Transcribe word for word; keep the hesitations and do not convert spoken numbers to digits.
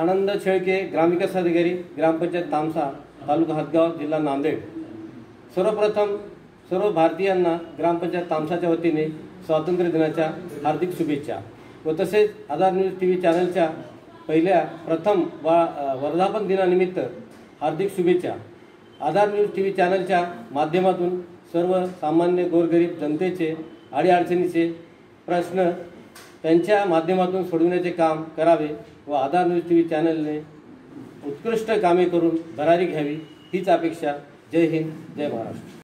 आनंद शेळके, ग्रामविकास अधिकारी, ग्रामपंचायत तामसा, तालुका हदगाव, जिल्हा नांदेड। सर्वप्रथम सर्व भारतीयांना ग्रामपंचायत तामसाच्या वतीने स्वातंत्र्य दिनाच्या हार्दिक शुभेच्छा व तसेच आधार न्यूज टी व्ही चॅनलच्या पहिल्या प्रथम वा वर्धापन दिनानिमित्त हार्दिक शुभेच्छा। आधार न्यूज टी व्ही चॅनलच्या माध्यमातून सर्व सामान्य गोरगरीब जनतेचे अडीअडचणीचे प्रश्न त्यांच्या माध्यमातून सोडविण्याचे काम करावे व आधार न्यूज टी व्ही चॅनलने उत्कृष्ट कामे करून भरारी घ्यावी हीच अपेक्षा। जय हिंद, जय महाराष्ट्र।